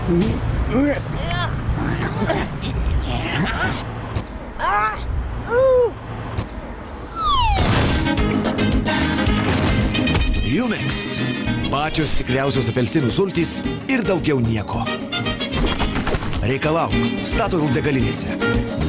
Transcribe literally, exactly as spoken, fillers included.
Jumex. Pačios tikriausios apelsinų sultys ir daugiau nieko. Reikalauk Statoil degalinėse.